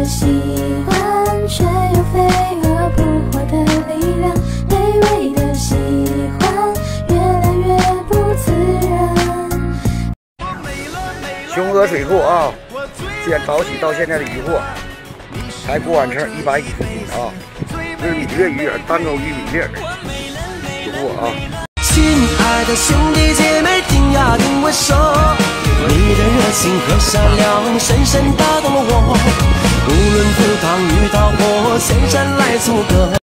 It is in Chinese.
的喜欢，却有飞蛾扑火的力量。卑微的喜欢，越来越不自然。 雄鹅水库啊，现早起到现在的渔获，才过完称110斤啊，日米月鱼饵、单钩玉米粒有货啊。 亲爱的兄弟姐妹，听呀听我说，你的热情和善良深深打动了我。无论赴汤遇到火，岿然来阻隔。